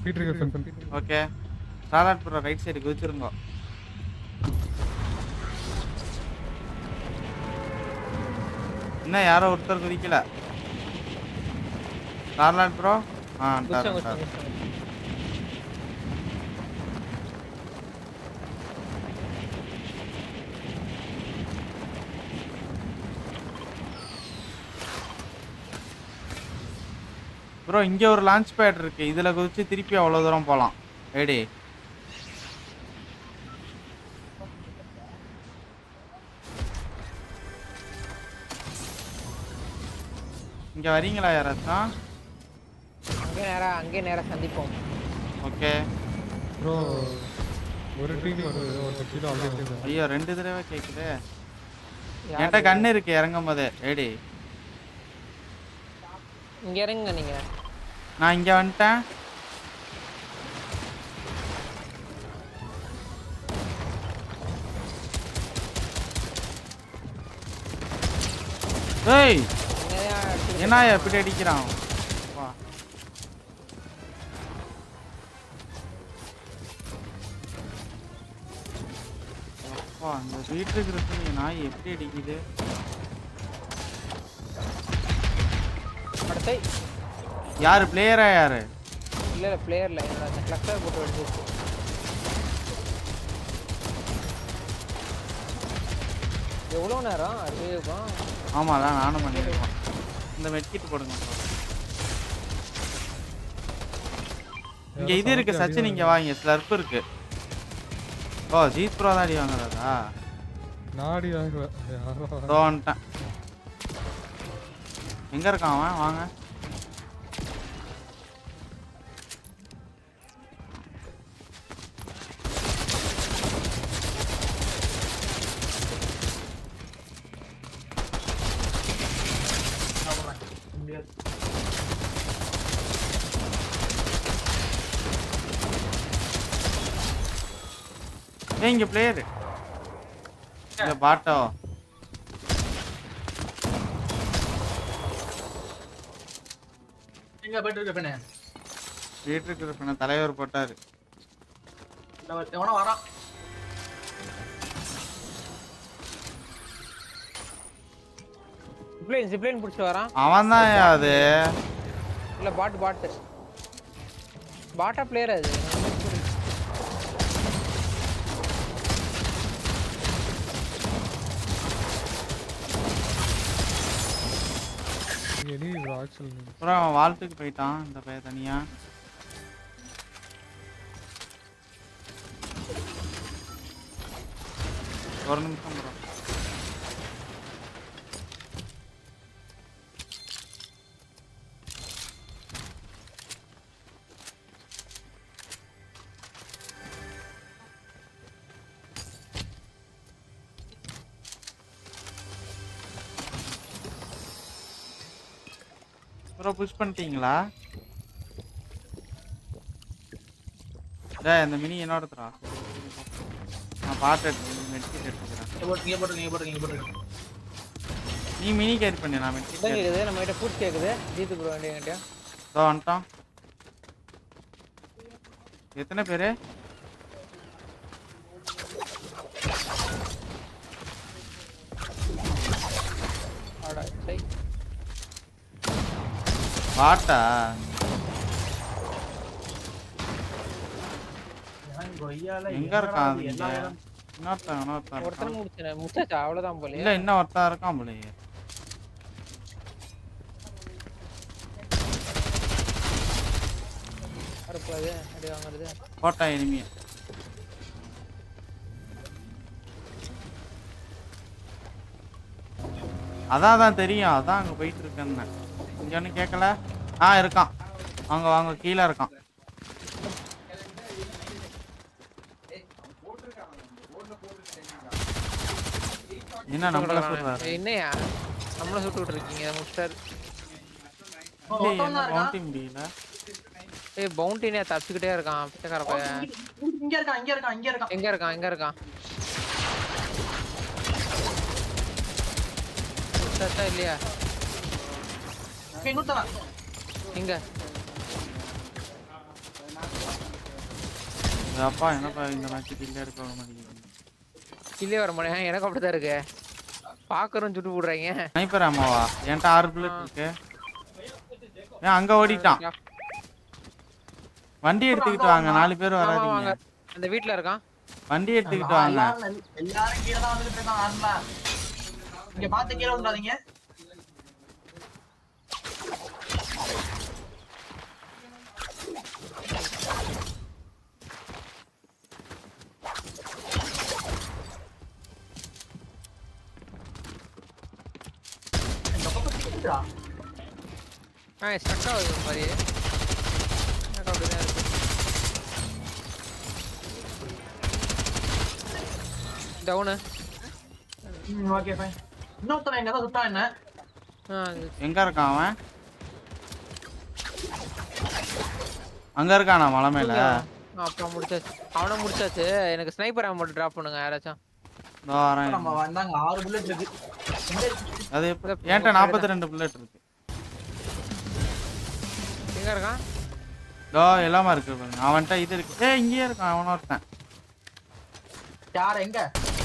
Okay start bro right side குதிச்சிருங்க. என்ன யாரோ ஒருத்தர் குதிக்கல. ஸ்டார்ட் ப்ரோ ப்ரோ இங்க ஒரு லான்ச் பேட் இருக்கு. இதுல குதிச்சு திருப்பி அவ்வளவு தூரம் போலாம். ரெடி இங்க வரீங்களா யாராச்சும்? அங்கே நேரா சந்திப்போம். ஓகே ப்ரோ ஒரு டீம் வருது ஒரு கிலோ அப்படியே. ஐயோ 2 தடவை கேக்குதே. என்கிட்ட கண்ணு இருக்கு இறங்கும் போதே. ரெடி இங்க இறங்குங்க நீங்க. நான் இங்க வந்துட்டேன். ஏய் என்ன எப்படி அடிக்கிறான்? அப்பா அந்த வீட்டுக்கு இருக்கு நாய் எப்படி அடிக்குது? யாரு பிளேயரா யாரு? இல்ல பிளேயர்ல என்னோட கிளஸ்டர் போட்டு வெடிச்சிருச்சு. எவ்வளவு நேரம் அறியவும்? ஆமா அதான் நானும் பண்ணிருக்கேன். இந்த மெட்கிட் போடுங்க. இங்க இது இருக்கு சச்சின் இங்க வாங்க ஸ்லர்ப் இருக்கு. ஓ ஜீத் ப்ரோ தான் அடி வாங்குறதா? நாடி வாங்குற தோன்ட்டேன். எங்க இருக்கான் அவன்? வாங்க இங்க பிளேயர் இந்த பாட்டோ எங்க போயிட்டு இருக்க பெண்ணே? வீட்டுக்கு இருக்க தலைவர் போட்டாரு. எவனோ வரான். ஜிப்லைன் புடிச்சு வரான். அவன் தான் அது. இல்ல பாட்டா பிளேயர் அது. ப்ரோ அவன் வால்ட்டுக்கு போயிட்டான் இந்த பையன் தனியா. ஒரு நிமிஷம் ப்ரோ. ப்ரோ புஷ் பண்ணிட்டீங்களா? டேய் அந்த மினி என்னோடதுடா. நான் பாட் எடுத்து மெட்கிட் எடுத்துக்கிறேன். நீ மினி கேரி பண்ணு நான் மெட்கிட் கேக்குது. நம்ம கிட்ட ஃபுட் கேக்குது. ஜீத் ப்ரோ என்கிட்ட. தோ வந்துட்டான். எத்தனை பேரு? ஆடா சை பாட்டா எங்க இருக்கான்? ஒருத்தன் முடிச்சாச்சா? அவ்வளவுதான் போல. இல்ல இன்னும் ஒருத்தன் இருக்கான் போலயே. அறுப்பாது அடி வாங்குறது. போட்டா எனிமி. அதான் தெரியும். அதான் அங்க போயிட்டு இருக்கேன்னு. இங்க ஒன்னும் கேட்கல. இருக்கான். வாங்க வாங்க கீழே இருக்கான். என்ன நம்மள சொல்றாரு? என்னையா நம்மள சுட்டுட்டு இருக்கீங்க? முஸ்டர் பவுண்டி முடியல. ஏய் பவுண்டினே தப்பிக்கிட்டே இருக்கான் பிச்சைக்கார பையன். எங்க இருக்கான்? முஸ்டர் இல்லையா? எங்க அப்பா என்னப்பா இந்த மேட்ச் கில்ல எடுக்க வர மாட்டேங்குது. கில்லே வர மாட்டேன். எனக்கு அப்படிதான் இருக்கு. பாக்குறோம் சுட்டு போடுறாங்க. ஸ்னைப்பர் அம்மாவா? என்கிட்ட 6 புல்லட் இருக்கு. ஏன் அங்க ஓடிட்டான்? வண்டி எடுத்துக்கிட்டு வாங்க 4 பேர் வராதீங்க. அந்த வீட்ல இருக்கான். வண்டி எடுத்துக்கிட்டு வாங்க. எல்லாரும் கீழ தான் வந்துட்டு இருக்காங்க ஆன்ல. இங்க பாத்து கீழ வந்துடாதீங்க. ஸ்டக் ஆகுது மாதிரி. எனக்கு அப்படிதான் இருக்கு. டவுனு. Okay fine. இன்னொருத்தன் எங்க தான் சுட்டான் என்ன? எங்க இருக்கான் அவன்? அங்க இருக்கானா மலை மேல? அப்புறம் முடிச்சாச்சு. அவனை முடிச்சாச்சு. எனக்கு ஸ்னைப்பர் ஆம் மட்டும் டிராப் பண்ணுங்க யாராச்சும். நம்ம வந்தாங்க 6 புல்லட் இருக்கு. அது ஏன்ட்ட 42 புல்லட் இருக்கு. எங்க இருக்கான்? எல்லாமே இருக்கு பாருங்க. அவன்கிட்ட இது இருக்கு. இங்கேயே இருக்கான் அவன ஒருத்தன். யார் எங்க?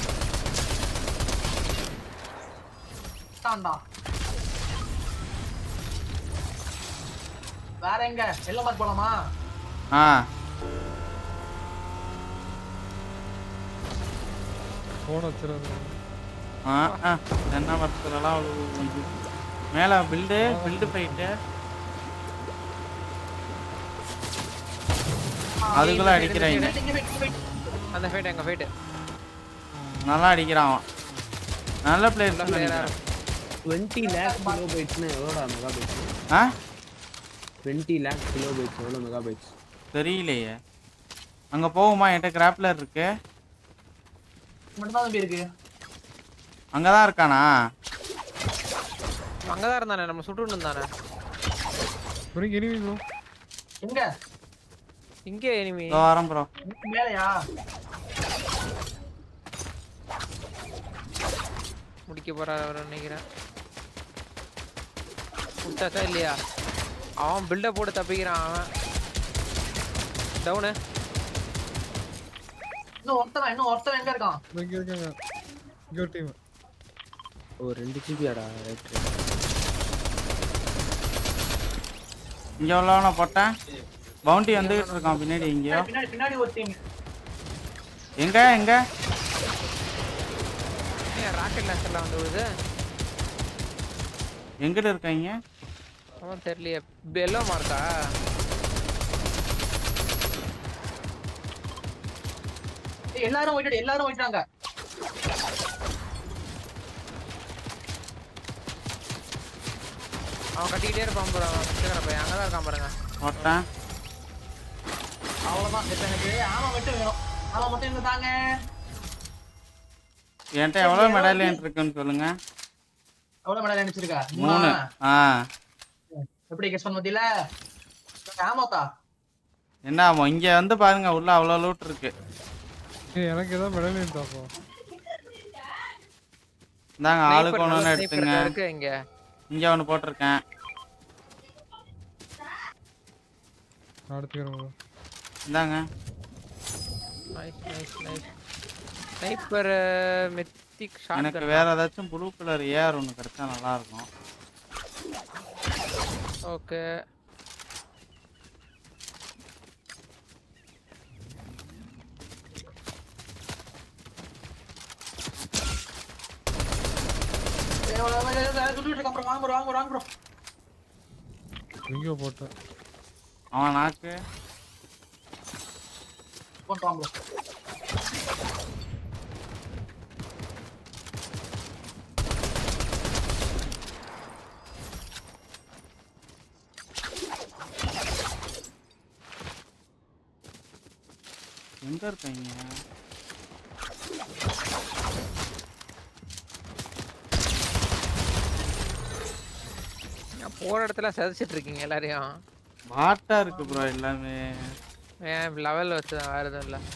தாண்டா. வேற எங்க? எல்லாம் மார்க் போலாமா? போன் வச்சிராத. என்ன மரத்துலலாம் மேல பில்டு போயிட்டு அதுக்குள்ள அடிக்கிறாங்க. அந்த ஃபைட் எங்க ஃபைட் நல்லா அடிக்கிறான் அவன். நல்ல பிளேயர். 20 lakh கிலோபைட்ஸ்னா எவ்வளோடா மெகாபைட்ஸ்? 20 lakh கிலோபைட்ஸ் எவ்வளோ மெகாபைட்ஸ் தெரியலையே. அங்க போகுமா? என்கிட்ட கிராப்லர் இருக்கு. மட்டும் தான் இருக்கு. அங்கதான் இருக்கானா? அங்கதான் இருந்தானே. நம்ம சுட்டுட்டு இருந்தானே. புரிங்க எனிமி ப்ரோ. எங்க? இங்க எனிமி. வாரம் ப்ரோ. மேலயா? முடிக்க போறாரு அவர் நினைக்கிறேன். முடிச்சாச்சா இல்லையா? அவன் பில்டப் போட்டு தப்பிக்கிறான் அவன். டவுனு. இன்னும் ஒருத்தன் எங்க இருக்கான்? இங்க இருக்காங்க. இங்க ஒரு டீம். ஓ 2 ஜிபியாடா. ரைட். இங்க உள்ளவன போட்டேன். பவுண்டி வந்துகிட்டு இருக்கான் பின்னாடி. இங்கயோ பின்னாடி ஒரு டீம். எங்க ராக்கெட் லான்ச்சர்ல வந்து விடுது. எங்கட இருக்காங்க? அவன் தெரியலையே. பெல்லோ மார்க்கா? எல்லாரும் ஓடிட்டாங்க. அவன் கட்டிக்கிட்டே இருப்பான் ப்ரோ. அவன் அங்கதான் இருக்கான் பாருங்க. போட்டேன். அவ்வளவுதான். எனக்கு ஆமா மட்டும் வேணும். ஆமா மட்டும் இங்க தாங்க. என்கிட்ட எவ்வளவு மெடல் இருக்குன்னு சொல்லுங்க. எவ்வளவு மெடல் நினைச்சிருக்கா? 3. எப்படி கெஸ் பண்ண முடியல? ஆமாத்தா. என்ன ஆமா? இங்க வந்து பாருங்க உள்ள அவ்வளவு லூட் இருக்கு. எனக்கு ஏதோ மெடல் இருந்தாப்போ. இந்தாங்க ஆளுக்கு ஒண்ணு எடுத்துங்க. இருக்கு இங்க ஒன்னு போட்டுருக்கேன். அடுத்துறோம். இந்தாங்க. நைஸ். ஸ்னைப்பர் மெத்திக் ஷாட். எனக்கு வேற ஏதாச்சும் ப்ளூ கலர் ஏஆர் ஒன்னு கிடைச்சா நல்லா இருக்கும். ஓகே. வாங்க ப்ரோ. எங்க போட்ட? அவன் நாக்கு. போறான் ப்ரோ. எங்க இருக்கீங்க? போற இடத்துல சதிச்சிட்டு இருக்கீங்க எல்லாரையும். பாட்டா இருக்கு ப்ரோ எல்லாமே. ஏன் லெவல் வச்சுதான் வேற எதுவும் இல்ல.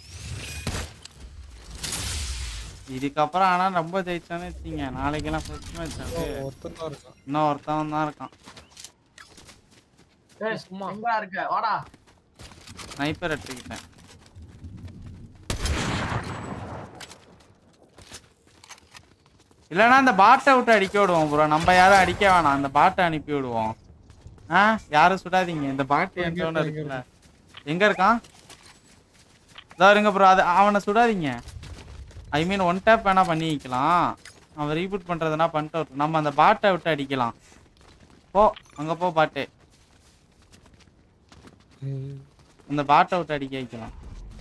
இதுக்கப்புறம் ஆனா ரொம்ப ஜெயிச்சானே வச்சுங்க. நாளைக்கெல்லாம் ஃபர்ஸ்ட் மேட்ச் ஒருத்தன் தான் இருக்கான். இன்னும் ஒருத்தன் தான் இருக்கான். சும்மா எங்க இருக்க? வாடா. ஸ்னைப்பர் எடுத்துக்கிட்டேன். இல்லைன்னா அந்த பாட்டை விட்டு அடிக்க விடுவோம் ப்ரோ. நம்ம யாரும் அடிக்க வேணாம், அந்த பாட்டை அனுப்பி விடுவோம். யாரும் சுடாதீங்க. இந்த பாட்டு என்கிட்ட இருக்குல்ல, எங்க இருக்கான்? இதோ இருங்க ப்ரோ. அது அவனை சுடாதீங்க. ஐ மீன் ஒன் டேப் வேணா பண்ணி வைக்கலாம். அவன் ரீபூட் பண்றதுனா பண்ணிட்டு நம்ம அந்த பாட்டை விட்டு அடிக்கலாம். போ அங்க போ பாட்டு. அந்த பாட்டை விட்டு அடிக்க வைக்கலாம்.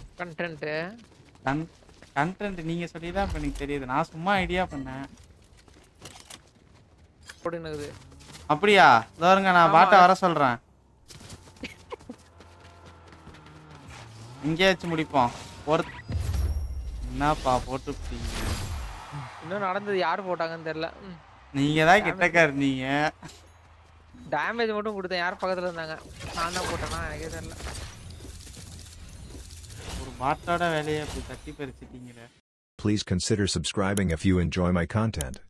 கண்டென்ட் நீங்க சொல்லிதான் இப்ப எனக்கு தெரியுது. நான் சும்மா ஐடியா பண்ணேன். அப்படியா? இதோருங்க நான் பாட்டை வர சொல்றேன். இங்கே வச்சு முடிப்போம். என்னப்பா போட்டு இன்னும் நடந்தது யாரு போட்டாங்கன்னு தெரியல. நீங்க தான் கிட்டக்க இருந்தீங்க. டேமேஜ் மட்டும் கொடுத்தேன். யார் பக்கத்துல இருந்தாங்க? நான் தான் போட்டேனா எனக்கே தெரியல. ஒரு பாட்டோட வேலையை அப்படி தட்டி பறிச்சிட்டீங்களே. Please consider subscribing if you enjoy my content.